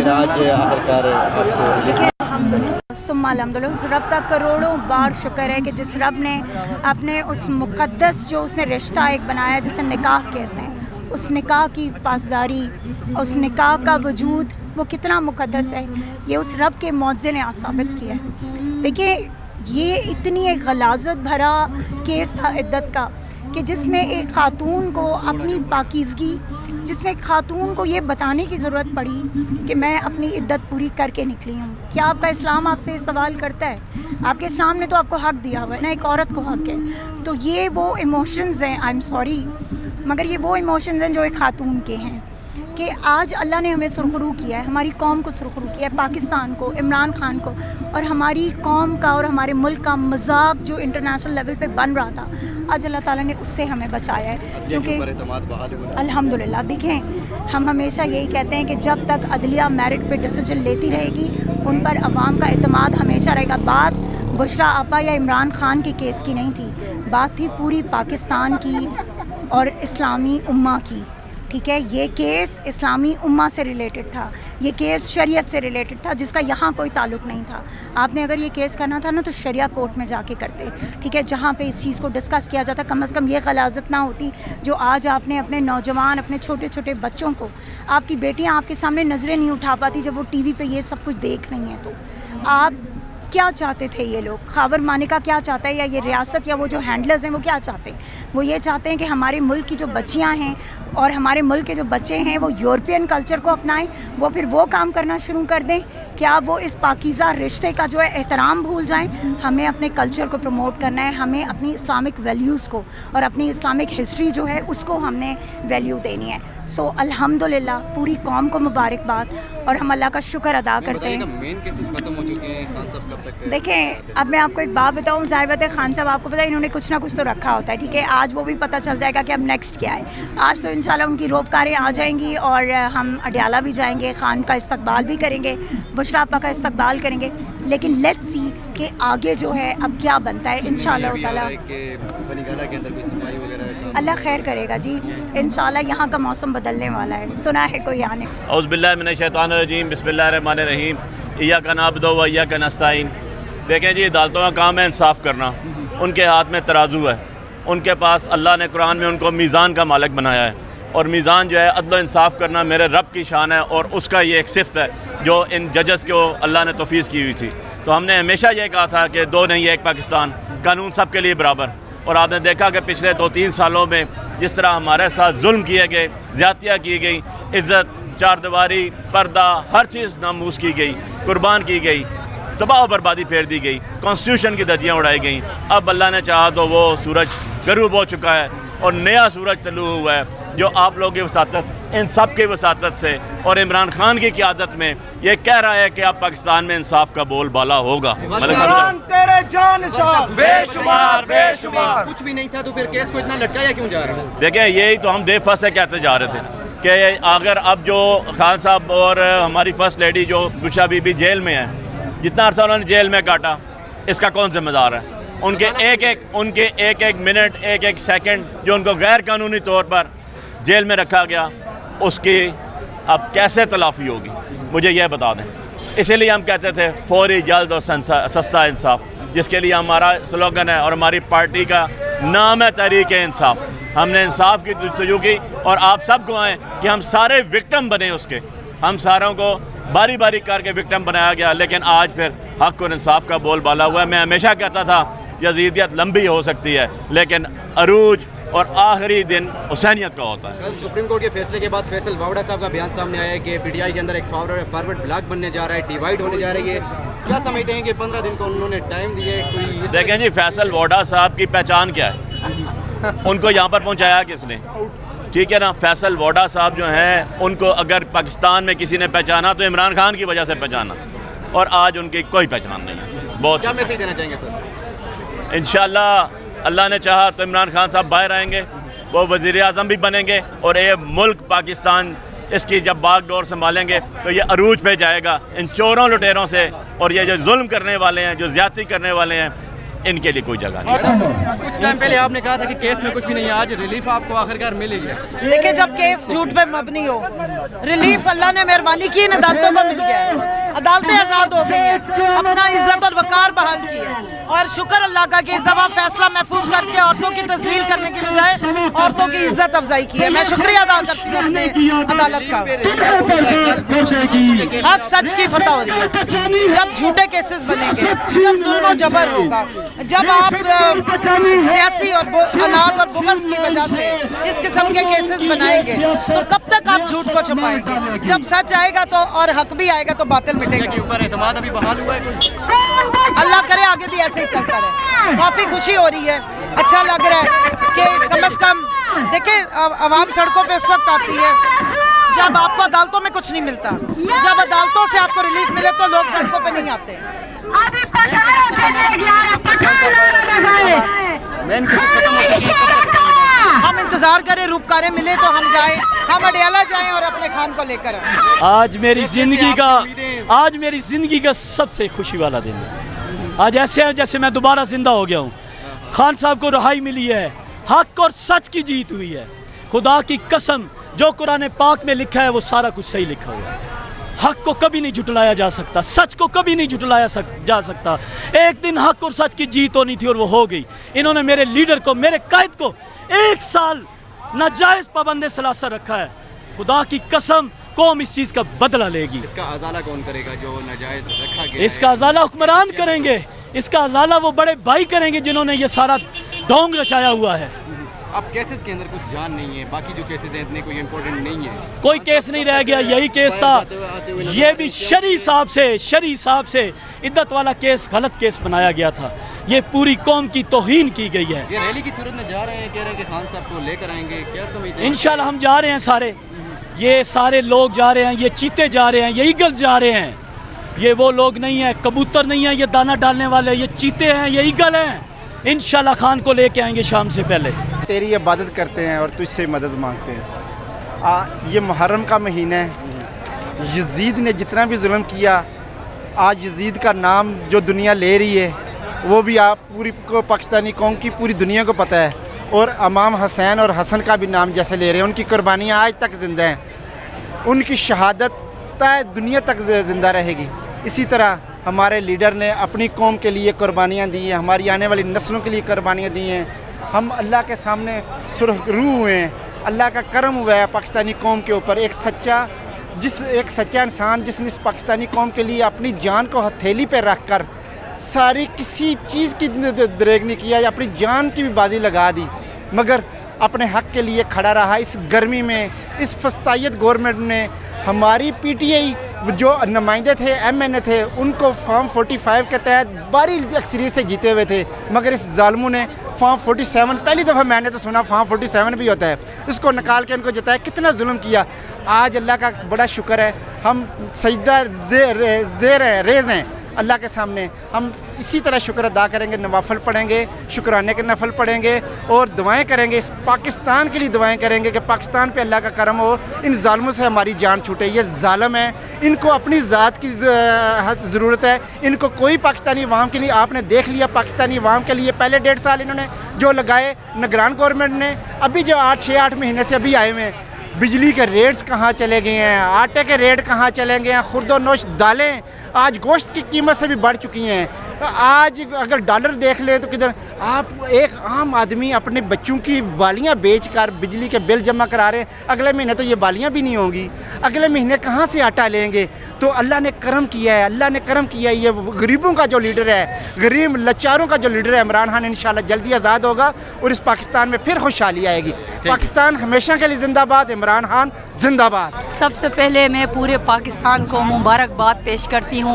आज आखिरकार आपको सुम्मा अल्हम्दुलिल्लाह उस रब का करोड़ों बार शुक्र है कि जिस रब ने अपने उस मुक़द्दस जो उसने रिश्ता एक बनाया जिसे निकाह कहते हैं, उस निकाह की पासदारी, उस निकाह का वजूद वो कितना मुक़द्दस है, ये उस रब के मौज़े ने आज साबित किया है। देखिए ये इतनी एक गलाज़त भरा केस था इद्दत का कि जिसमें एक ख़ातून को अपनी पाकीज़गी, जिसमें एक ख़ातून को ये बताने की ज़रूरत पड़ी कि मैं अपनी इद्दत पूरी करके निकली हूँ। क्या आपका इस्लाम आपसे सवाल करता है? आपके इस्लाम ने तो आपको हक़ दिया हुआ है ना, एक औरत को हक़ है। तो ये वो इमोशंस हैं, आई एम सॉरी, मगर ये वो इमोशंस हैं जो एक ख़ातून के हैं कि आज अल्लाह ने हमें सुरखरू किया है, हमारी कौम को सुरखरू किया है, पाकिस्तान को, इमरान खान को, और हमारी कौम का और हमारे मुल्क का मजाक जो इंटरनेशनल लेवल पे बन रहा था, आज अल्लाह ताला ने उससे हमें बचाया है। क्योंकि अल्हम्दुलिल्लाह देखें, हम हमेशा यही कहते हैं कि जब तक अदलिया मेरिट पे डिसीजन लेती रहेगी उन पर अवाम का एतमाद हमेशा रहेगा। बात बुशरा आपा या इमरान खान के केस की नहीं थी, बात थी पूरी पाकिस्तान की और इस्लामी उम्मा की। ठीक है, ये केस इस्लामी उम्मा से रिलेटेड था, ये केस शरीयत से रिलेटेड था जिसका यहाँ कोई ताल्लुक़ नहीं था। आपने अगर ये केस करना था ना तो शरिया कोर्ट में जाके करते, ठीक है, जहाँ पे इस चीज़ को डिस्कस किया जाता। कम से कम ये गलाज़त ना होती जो आज आपने अपने नौजवान, अपने छोटे छोटे बच्चों को, आपकी बेटियाँ आपके सामने नज़रें नहीं उठा पाती जब वो टीवी पे ये सब कुछ देख रही हैं। तो आप क्या चाहते थे ये लोग? खावर मानिका क्या चाहता है, या ये रियासत या वो जो हैंडलर्स हैं वो क्या चाहते हैं? वो ये चाहते हैं कि हमारे मुल्क की जो बच्चियां हैं और हमारे मुल्क के जो बच्चे हैं वो यूरोपियन कल्चर को अपनाएं, वो फिर वो काम करना शुरू कर दें। क्या वो इस पाकीज़ा रिश्ते का जो है एहतराम भूल जाएं? हमें अपने कल्चर को प्रमोट करना है, हमें अपनी इस्लामिक वैल्यूज़ को और अपनी इस्लामिक हिस्ट्री जो है उसको हमने वैल्यू देनी है। सो अल्हम्दुलिल्लाह पूरी कौम को मुबारकबाद और हम अल्लाह का शुक्र अदा करते हैं। देखें, अब मैं आपको एक बात बताऊँ, ज़ाहिर बात है खान साहब आपको पता है इन्होंने कुछ ना कुछ तो रखा होता है, ठीक है। आज वो भी पता चल जाएगा कि अब नेक्स्ट क्या है। आज तो इंशाल्लाह उनकी रोबकारें आ जाएंगी और हम अडयाला भी जाएंगे, खान का इस्तकबाल भी करेंगे, बुशरा आपा का इस्तकबाल करेंगे, लेकिन लेट्स सी कि आगे जो है अब क्या बनता है। इंशाल्लाह ताला अल्लाह खैर करेगा जी, इंशाल्लाह यहाँ का मौसम बदलने वाला है, सुना है कोई आने। औज़ु बिल्लाहि मिनश शैतानिर रजीम, बिस्मिल्लाहिर रहमानिर रहीम, इय्याका नअबुदु व इय्याका नस्तईन। देखें जी, अदालतों का काम है इंसाफ़ करना, उनके हाथ में तराजू है, उनके पास अल्लाह ने कुरान में उनको मीज़ान का मालिक बनाया है, और मीज़ान जो है अदल इंसाफ़ करना मेरे रब की शान है, और उसका ये एक सिफ़त है जो इन जजेस को अल्लाह ने तौफ़ीज़ की हुई थी। तो हमने हमेशा ये कहा था कि दो नहीं एक पाकिस्तान, कानून सब के लिए बराबर। और आपने देखा कि पिछले 2-3 सालों में जिस तरह हमारे साथ जुल्म किए गए, ज़्यादतियाँ की गई, इज़्ज़त, चारदीवारी, पर्दा, हर चीज़ नामूस की गई, कुर्बान की गई, तबाह बर्बादी फेर दी गई, कॉन्स्टिट्यूशन की धज्जियाँ उड़ाई गई। अब अल्लाह ने चाहा तो वो सूरज गरूब हो चुका है और नया सूरज चालू हुआ है, जो आप लोगों की वसातत, इन सब की वसातत से और इमरान खान की क़यादत में ये कह रहा है कि अब पाकिस्तान में इंसाफ का बोलबाला होगा। बेशुमार बेशुमार कुछ भी नहीं था तो फिर केस को इतना लटकाया क्यों जा रहा है? देखिए, यही तो हम डे फर्स्ट से कहते जा रहे थे कि अगर अब जो खान साहब और हमारी फर्स्ट लेडी जो बुशरा बीबी जेल में है, जितना अर्सा उन्होंने जेल में काटा, इसका कौन जिम्मेदार है? उनके एक एक मिनट, एक एक सेकंड जो उनको गैर कानूनी तौर पर जेल में रखा गया, उसकी अब कैसे तलाफ़ी होगी, मुझे यह बता दें। इसीलिए हम कहते थे फौरी, जल्द और सस्ता इंसाफ, जिसके लिए हमारा स्लोगन है और हमारी पार्टी का नाम है तहरीक इंसाफ। हमने इंसाफ की जस्तजू की और आप सबको आएँ कि हम सारे विक्टिम बने उसके, हम सारों को बारी बारी करके विक्टिम बनाया गया, लेकिन आज फिर हक़ और इंसाफ का बोलबाला हुआ है। मैं हमेशा कहता था यजीदियत लंबी हो सकती है, लेकिन अरूज और आखिरी दिन हुसैनियत का होता है। सुप्रीम कोर्ट के फैसले के बाद फैसल वावड़ा साहब का बयान सामने आया है कि पीटीआई के अंदर एक फॉरवर्ड ब्लॉक बनने जा रहा है, डिवाइड होने जा रही है। क्या समझते हैं कि 15 दिन को उन्होंने टाइम दिया है? कोई देखें जी, फैसल वावड़ा साहब की पहचान क्या है? उनको यहाँ पर पहुँचाया किसने? ठीक है ना, फैसल वावड़ा साहब जो हैं, उनको अगर पाकिस्तान में किसी ने पहचाना तो इमरान खान की वजह से पहचाना, और आज उनकी कोई पहचान नहीं है। बहुत क्या मैसेज देना चाहेंगे सर? इंशाल्लाह अल्लाह ने चाहा तो इमरान खान साहब बाहर आएंगे, वो वज़ीर आज़म भी बनेंगे, और ये मुल्क पाकिस्तान इसकी जब बागडोर संभालेंगे तो ये अरूज पे जाएगा इन चोरों लुटेरों से। और ये जो जुल्म करने वाले हैं, जो ज़्यादती करने वाले हैं, इनके लिए कोई जगह नहीं। कुछ टाइम पहले आपने कहा था कि केस में कुछ भी नहीं है, आज रिलीफ आपको आखिरकार मिलेगी। देखिए, जब केस झूठ पे मबनी हो, रिलीफ अल्लाह ने मेहरबानी की, इन अदालतों को मिल गया है, अदालतें आज़ाद हो गई हैं, अपना इज्जत और वकार बहाल की है। और शुक्र अल्लाह का कि इस दफ़ा फैसला महफूज करके औरतों की तस्लील करने की बजाय औरतों की इज्जत अफजाई की है। मैं शुक्रिया अदा करती हूँ अपने अदालत का। हक सच की फतह हो रही है। जब झूठे केसेस बनेंगे, जब जुल्म जबर होगा, जब आप सियासी और अनाप और बुग़्ज़ की वजह से इस किस्म के केसेस बनाएंगे तो कब तक आप झूठ को छुपाएंगे? जब सच आएगा तो और हक भी आएगा तो बातिल मिटेगा। ऊपर एतमाद अभी बहाल हुआ है, अल्लाह करे आगे भी ऐसे ही चलता रहे। काफ़ी खुशी हो रही है, अच्छा लग रहा है कि कम से कम देखें, आवाम सड़कों पे उस वक्त आती है जब आपको अदालतों में कुछ नहीं मिलता। जब अदालतों से आपको रिलीफ मिले तो लोग सड़कों पे नहीं आते। हम इंतजार करें, रूपकारे मिले तो हम जाएं, हम अडयाला जाएं और अपने खान को लेकर आएं। आज मेरी ज़िंदगी का सबसे खुशी वाला दिन है। आज ऐसे है जैसे मैं दोबारा जिंदा हो गया हूँ। खान साहब को रिहाई मिली है, हक और सच की जीत हुई है। खुदा की कसम, जो कुरान पाक में लिखा है वो सारा कुछ सही लिखा हुआ है। हक को कभी नहीं झुटलाया जा सकता, सच को कभी नहीं झुटलाया जा सकता। एक दिन हक और सच की जीत होनी थी और वो हो गई। इन्होंने मेरे लीडर को, मेरे कायद को 1 साल नाजायज़ पाबंद सलासर रखा है। खुदा की कसम, कौम इस चीज़ का बदला लेगी। इसका अजाला कौन करेगा जो नाजायज़ रखा गया? इसका अजाला हुक्मरान करेंगे, इसका अजाला वो बड़े भाई करेंगे जिन्होंने ये सारा ढोंग रचाया हुआ है। अब केसेस के अंदर कुछ जान नहीं है, बाकी जो केसेस हैं इतने कोई इम्पोर्टेंट नहीं है। कोई केस नहीं रह गया, यही केस था। ये भी शरी साहब से इद्दत वाला केस, गलत केस बनाया गया था। ये पूरी कौम की तौहीन की गई है। ये रैली की सूरत में जा रहे हैं, कह रहे हैं कि खान साहब को लेकर आएंगे, क्या समझते हैं? इंशाल्लाह हम जा रहे हैं सारे, ये सारे लोग जा रहे हैं, ये चीते जा रहे हैं, ये ईगल जा रहे हैं। ये वो लोग नहीं है, कबूतर नहीं है, ये दाना डालने वाले, ये चीते हैं, ये ईगल हैं। इंशाल्लाह खान को लेके आएंगे शाम से पहले। तेरी इबादत करते हैं और तुझसे मदद मांगते हैं। ये मुहर्रम का महीना है। यजीद ने जितना भी जुल्म किया, आज यजीद का नाम जो दुनिया ले रही है वो भी आप पूरी को पाकिस्तानी कौम की पूरी दुनिया को पता है। और इमाम हुसैन और हसन का भी नाम जैसे ले रहे हैं, उनकी कुर्बानियाँ आज तक ज़िंदा हैं। उनकी शहादत तय दुनिया तक ज़िंदा रहेगी। इसी तरह हमारे लीडर ने अपनी कौम के लिए कुर्बानियाँ दी हैं, हमारी आने वाली नस्लों के लिए कुर्बानियाँ दी हैं। हम अल्लाह के सामने सुरखरू हुए हैं, अल्लाह का करम हुआ है पाकिस्तानी कौम के ऊपर। एक सच्चा इंसान जिसने इस पाकिस्तानी कौम के लिए अपनी जान को हथेली पे रख कर सारी किसी चीज़ की दरेग नहीं किया, अपनी जान की भी बाजी लगा दी, मगर अपने हक़ के लिए खड़ा रहा। इस गर्मी में, इस फस्तायत गवर्नमेंट ने हमारी पीटीआई जो नुमाइंदे थे, एमएनए थे, उनको फॉर्म 45 के तहत भारी अक्सरियत से जीते हुए थे, मगर इस जालिमों ने फॉर्म 47, पहली दफ़ा मैंने तो सुना फॉर्म 47 भी होता है, इसको निकाल के इनको जताया। कितना जुल्म किया। आज अल्लाह का बड़ा शुक्र है, हम सजदा रेज़ हैं अल्लाह के सामने। हम इसी तरह शुक्र अदा करेंगे, नवाफल पढ़ेंगे, शुक्राने के नफल पढ़ेंगे और दुआएं करेंगे। इस पाकिस्तान के लिए दुआएं करेंगे कि पाकिस्तान पे अल्लाह का करम हो, इन जालिमों से हमारी जान छूटे। ये जालिम है, इनको अपनी ज़ात की ज़रूरत है, इनको कोई पाकिस्तानी अवाम की नहीं। आपने देख लिया पाकिस्तानी अवाम के लिए पहले 1.5 साल इन्होंने जो लगाए निगरान गवर्नमेंट ने, अभी जो 6-8 महीने से अभी आए हुए हैं, बिजली के रेट्स कहाँ चले गए हैं, आटे के रेट कहाँ चले गए हैं, खुर्द नोश दालें आज गोश्त की कीमत से भी बढ़ चुकी हैं। आज अगर डॉलर देख लें तो किधर आप एक आम आदमी अपने बच्चों की बालियाँ बेचकर बिजली के बिल जमा करा रहे हैं। अगले महीने तो ये बालियाँ भी नहीं होंगी, अगले महीने कहाँ से आटा लेंगे? तो अल्लाह ने करम किया है, अल्लाह ने करम किया है। ये गरीबों का जो लीडर है, गरीब लाचारों का जो लीडर है इमरान खान, इंशाल्लाह जल्दी आज़ाद होगा और इस पाकिस्तान में फिर खुशहाली आएगी। पाकिस्तान हमेशा के लिए जिंदाबाद, इमरान खान जिंदाबाद। सबसे पहले मैं पूरे पाकिस्तान को मुबारकबाद पेश करती हूँ।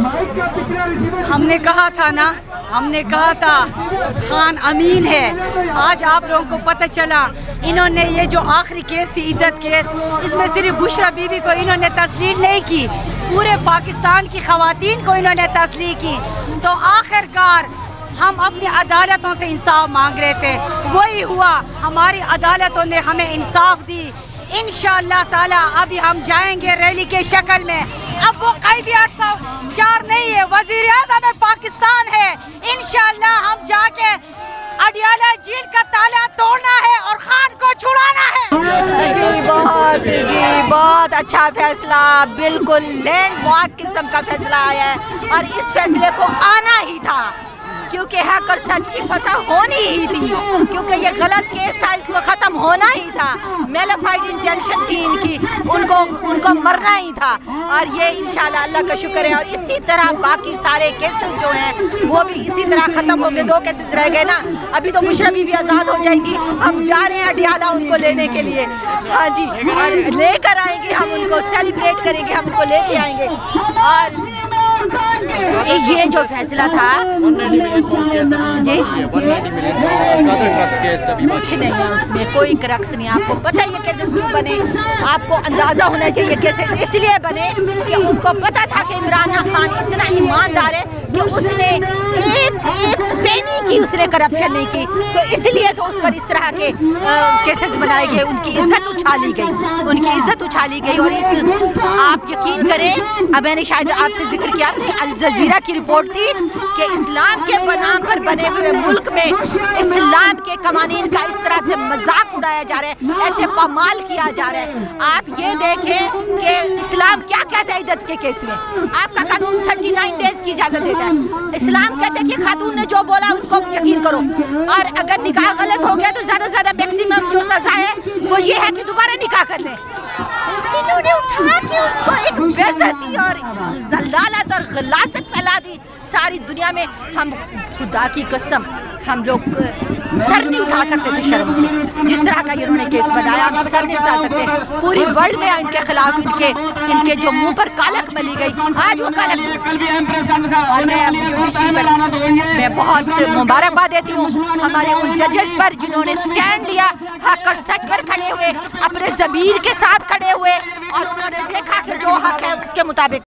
हमने कहा था ना, हमने कहा था खान अमीन है। आज आप लोगों को पता चला, इन्होंने ये जो आखिरी केस थी, इद्दत केस, इसमें सिर्फ बुशरा बीबी को इन्होंने तस्लीम नहीं की, पूरे पाकिस्तान की ख़वातीन को इन्होंने तस्लीम की। तो आखिरकार हम अपनी अदालतों से इंसाफ मांग रहे थे, वही हुआ। हमारी अदालतों ने हमें इंसाफ दी। इंशाअल्लाह ताला अभी हम जाएंगे रैली के शक्ल में। अब वो कैदी 804 नहीं है, वजीर आज़म पाकिस्तान है। इंशाअल्लाह हम जाके अडियाला जेल का ताला तोड़ना है और खान को छुड़ाना है। जी बहुत अच्छा फैसला, बिल्कुल लैंडमार्क किस्म का फैसला आया है और इस फैसले को आना ही था क्योंकि हक और सच की फतह होनी ही थी, क्योंकि ये गलत केस था, इसको ख़त्म होना ही था। मेलाफाइड इंटेंशन थी इनकी, उनको मरना ही था और ये इंशाल्लाह अल्लाह का शुक्र है। और इसी तरह बाकी सारे केसेस जो हैं वो भी इसी तरह ख़त्म होंगे। 2 केसेस रह गए ना, अभी तो बुशरा भी आज़ाद हो जाएंगी। हम जा रहे हैं अडियाला उनको लेने के लिए, हाँ जी, और लेकर आएंगे, हम उनको सेलिब्रेट करेंगे, हम उनको लेके आएंगे। और ये जो फैसला था जी, कुछ नहीं है उसमें, कोई क्रक्स नहीं। आपको पता है ये केसेस क्यों बने? आपको अंदाज़ा होना चाहिए केसेस इसलिए बने कि उनको पता था कि इमरान खान इतना ईमानदार है कि उसने एक पेनी की उसने करप्शन नहीं की, तो इसलिए तो उस पर इस तरह के केसेस बनाए गए। उनकी इज्जत उछाली गई, उनकी इज्जत उछाली गई। और इस आप यकीन करें, अब मैंने शायद आपसे जिक्र किया, अल जजीरा की रिपोर्ट थी कि इस्लाम के नाम पर बने हुए मुल्क में इस्लाम के कवानीन का इस तरह से मजाक उड़ाया जा रहा है, ऐसे पामाल किया जा रहा है। आप ये देखें कि इस्लाम क्या कहता है इद्दत के केस में। आपका कानून 39 डेज की इजाज़त देता है। इस्लाम कहता है कि खातून ने जो बोला उसको यकीन करो, और अगर निकाह गलत हो गया तो ज़्यादा से ज़्यादा मैक्सिमम जो सज़ा है वो ये है कि दोबारा निकाह कर लें। इन्होंने उठा के उसको एक बेइज्जती और जलालत और गलाजत फैला दी सारी दुनिया में। हम खुदा की कसम हम लोग सर नहीं उठा सकते थे शर्म से, जिस तरह का इन्होंने केस बनाया हम सर नहीं उठा सकते। पूरी वर्ल्ड में इनके खिलाफ इनके जो मुंह पर कालक मली गई, आज वो कालक। और मैं जुडिशरी पर मैं बहुत मुबारकबाद देती हूँ हमारे उन जजेस पर जिन्होंने स्टैंड लिया, हक और सच पर खड़े हुए, अपने ज़मीर के साथ खड़े हुए और उन्होंने देखा कि जो हक है उसके मुताबिक